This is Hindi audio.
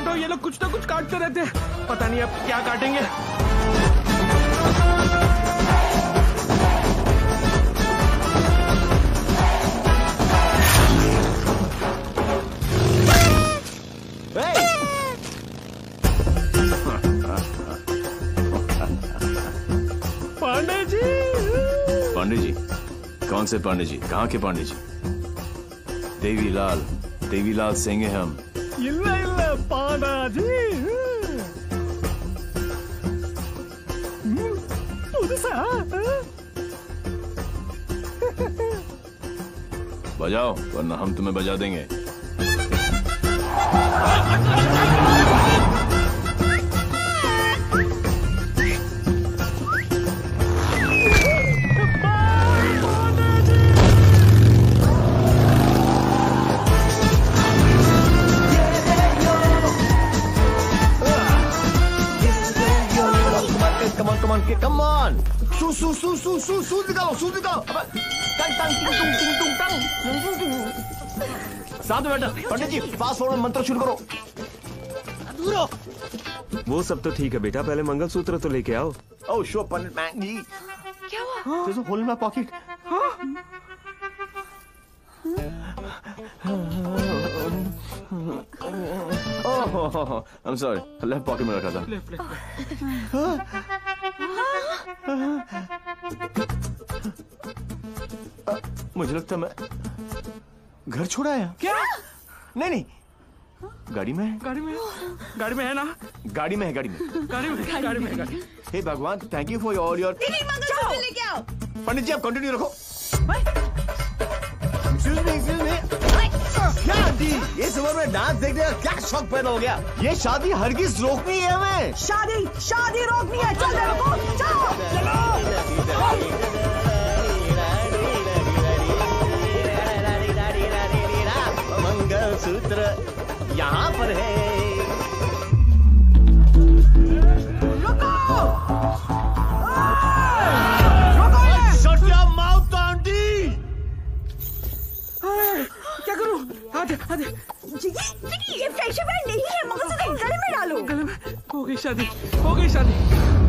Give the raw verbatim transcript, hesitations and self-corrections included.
काटो, ये लोग कुछ ना कुछ काटते रहते हैं, पता नहीं अब क्या काटेंगे। पांडे जी। पांडे जी? कौन से पांडे जी? कहाँ के पांडे जी? देवीलाल, देवीलाल सिंह है हम। इल्ला इल्ला पांडा जी। बजाओ वरना हम तुम्हें बजा देंगे। Come on, su su su su su su निकालो, su निकालो। टंग टंग टिंग टुंग टिंग टुंग टंग। साथ में बैठो पंडित जी, फास्ट फॉरवर्ड मंत्र शुरू करो। वो सब तो ठीक है बेटा, पहले मंगलसूत्र तो लेके आओ। ओह शो पंडित मैन जी। क्या हुआ? There's a hole in my pocket. Oh, I'm sorry, left pocket में रखा था। Left left. मुझे लगता मैं घर छोड़ आया। क्या? नहीं नहीं, गाड़ी में है। गाड़ी में गाड़ी में है ना? गाड़ी में है, गाड़ी में गाड़ी में गाड़ी में गाड़ी। हे भगवान, thank you for all your. Mangalsutra लेके आओ। पंडित जी आप कंटिन्यू रखो। Excuse me, excuse me. क्या आंटी, इस उम्र में डांस देखने का क्या शौक पैदा हो गया? ये शादी हरगिज रोकनी है हमें। शादी शादी रोकनी है। चल रुको, चलो मंगलसूत्र यहाँ पर है। रुको, शट योर माउथ आंटी। क्या करूं? आधे आधे। ये फ्रेंडशिप बैंड नहीं है, मंगलसूत्र गले में डालो। गले में। हो गई शादी, हो गई शादी।